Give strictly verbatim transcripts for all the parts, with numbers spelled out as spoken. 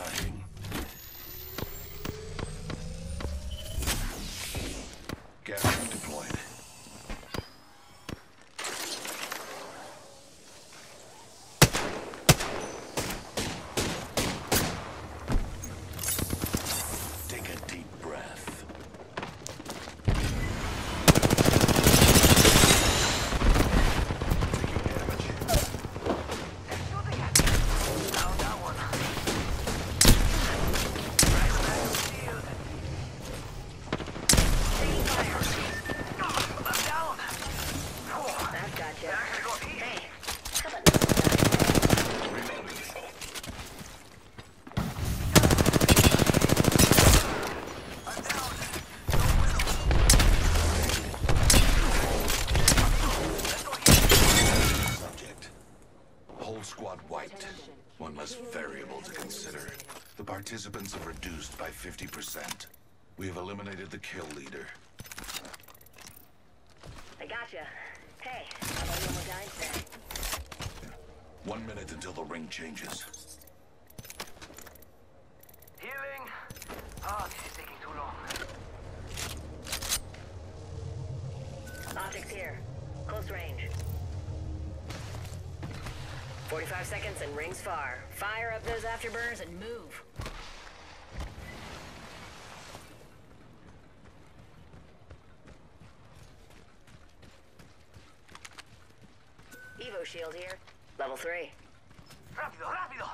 Charging. Gas ring deployed. Take a deep breath. Taking damage. Down that one. Taking fire. I'm down. That gotcha. Hey, how about this guy? Reloading. I'm down. Subject. Whole squad wiped. One less variable to consider. The participants are reduced by fifty percent. We have eliminated the kill leader. I gotcha. Hey, how about no more dying today? One minute until the ring changes. Healing. Ah, this is taking too long. Optics here. Close range. forty-five seconds and rings far. Fire up those afterburners and move. Evo shield here. Level three. Rápido, rápido!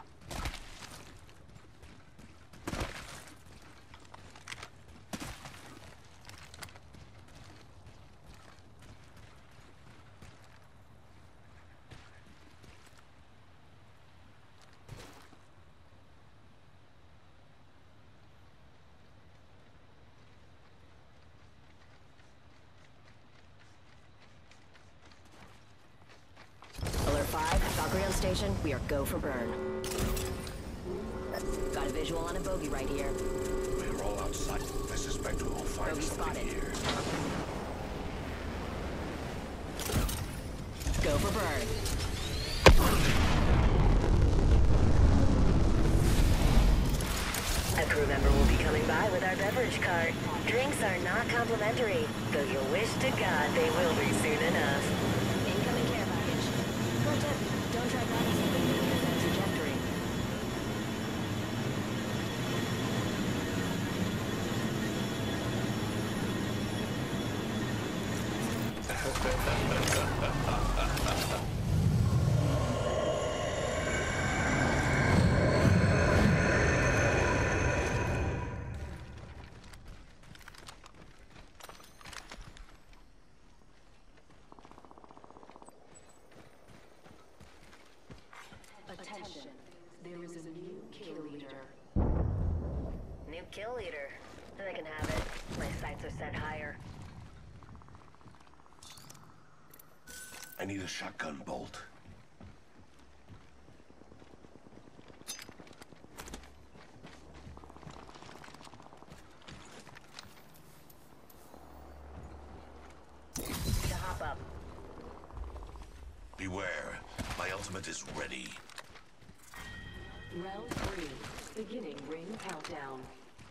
Alert five, Valkyrie on station. We are go for burn. Got a visual on a bogey right here. We're all outside. I suspect we will find Bogey something spotted. here. Go for burn. A crew member will be coming by with our beverage cart. Drinks are not complimentary, though you wish to God they will be soon enough. Incoming care package. Pro tip, don't try balancing the internet trajectory. Attention, there is a new kill leader. New kill leader. They can have it. My sights are set higher. I need a shotgun bolt. To hop up. Beware. My ultimate is ready. Round three, beginning ring countdown.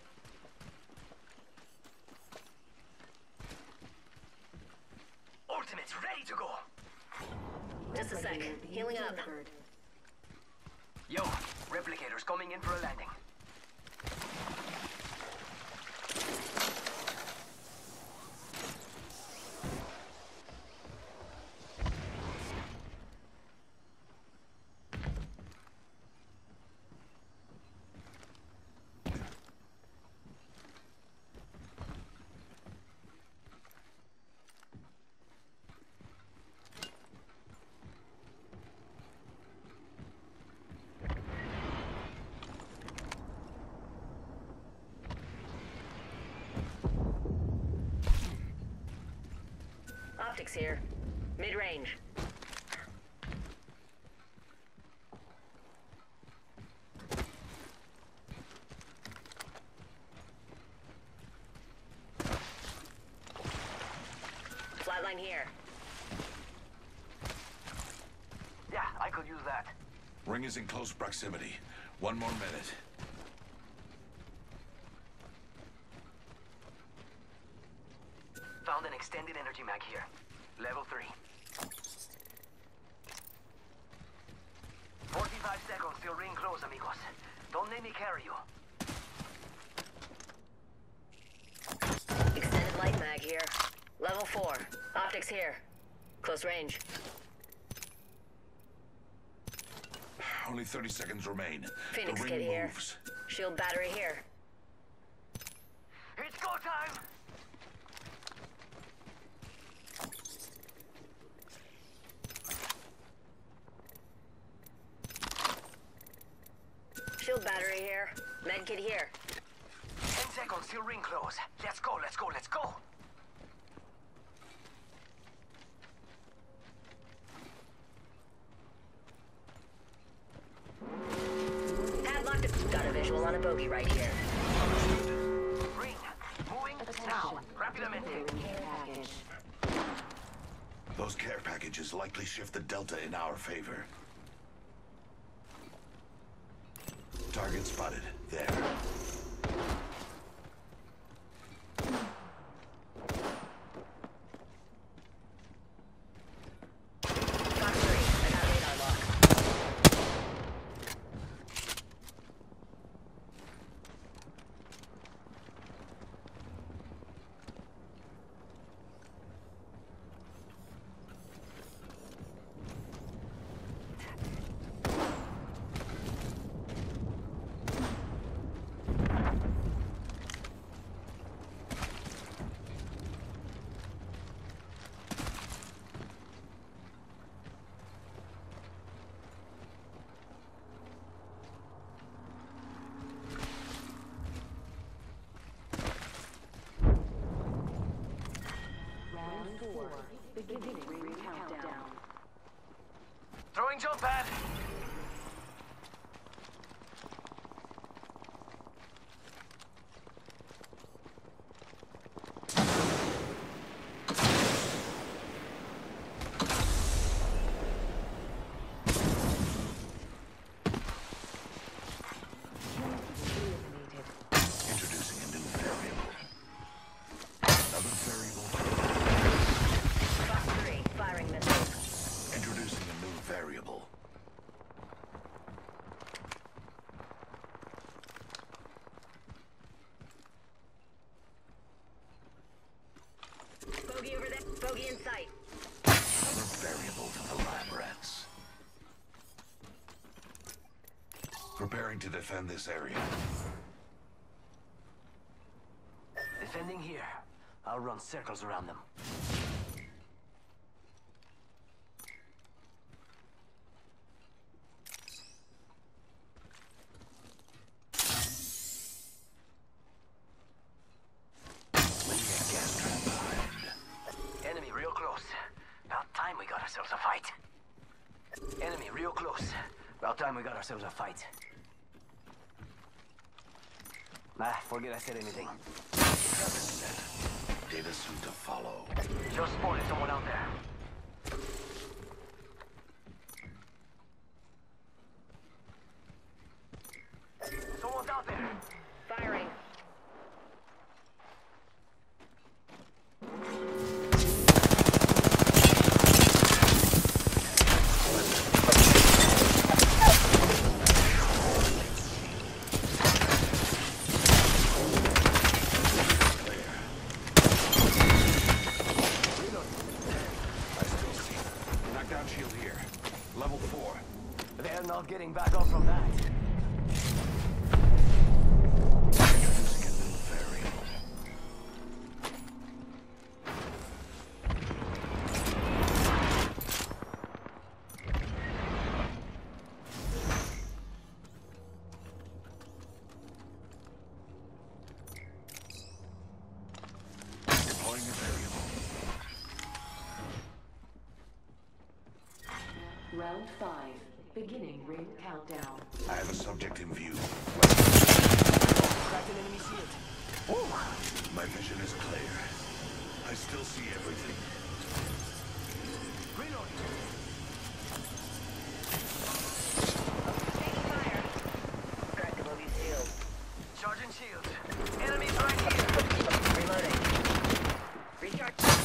Ultimate's ready to go. Just a sec. Replicator being Healing up. delivered. Yo, replicators coming in for a landing. Optics here. Mid-range. Flatline here. Yeah, I could use that. Ring is in close proximity. One more minute. Found an extended energy mag here. Level three. forty-five seconds till ring close, amigos. Don't let me carry you. Extended light mag here. Level four. Optics here. Close range. Only thirty seconds remain. Phoenix the kit ring here. moves. Shield battery here. It's go time! Shield battery here. Med kit here. Ten seconds till ring close. Let's go, let's go, let's go! Padlock to... Got a visual on a bogey right here. Ring. Moving now. Rapidamente. Those care packages likely shift the delta in our favor. Target spotted. There. Fox three. I got radar lock. Round four. Beginning ring countdown. Throwing jump pad. Introducing a new variable. Another variable. Fox three. Firing missile. Introducing a new variable. Bogey over there. Bogey in sight. Another variable to the lab rats. Preparing to defend this area. Defending here. I'll run circles around them. Laying a gas trap behind. Enemy real close. About time we got ourselves a fight. Enemy real close. About time we got ourselves a fight. Nah, forget I said anything. Travis set. Data soon to follow. Just spotted someone out there. Someone's out there. Firing. I still see them. Knockdown shield here. Level four. They're not getting back up from that. Introducing a new variable. Deploying a variable. Round five. Beginning ring countdown. I have a subject in view. Cracked an enemy shield. My vision is clear. I still see everything. Reloading. Taking fire. Crack the bogey's shield. Charging shield. Enemies right here. Reloading. Recharge.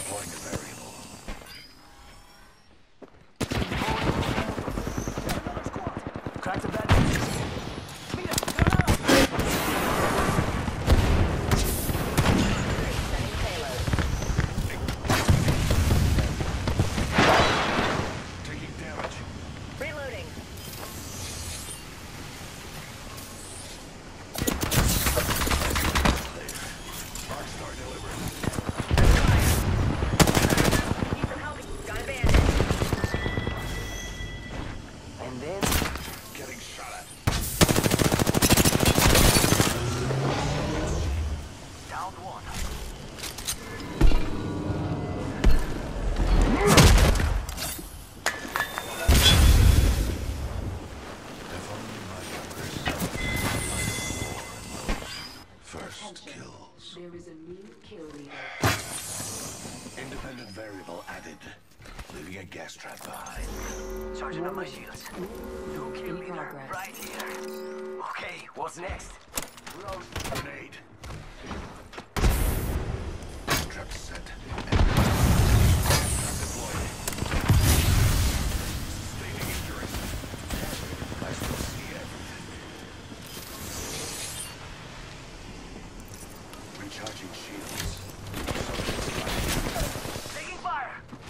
kills. There is a new kill leader. Independent variable added. Leaving a gas trap behind. Charging up my shields. New kill leader progress. right here. Okay, what's next? We're on. Grenade. Trap set. And deployed. Sustaining injury. I still see everything. Recharging shields. Taking fire!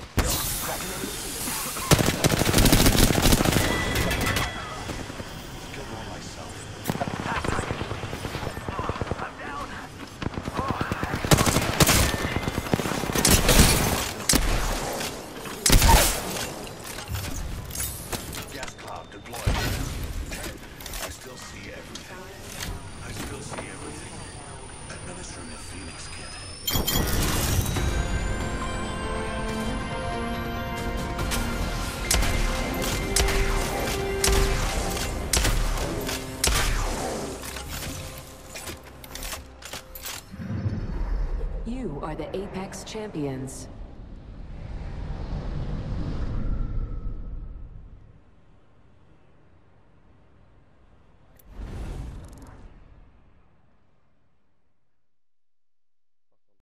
Killed one myself. I'm down! Gas cloud deployed. I still see everything. I still see everything. Administering a Phoenix kit. You are the Apex Champions.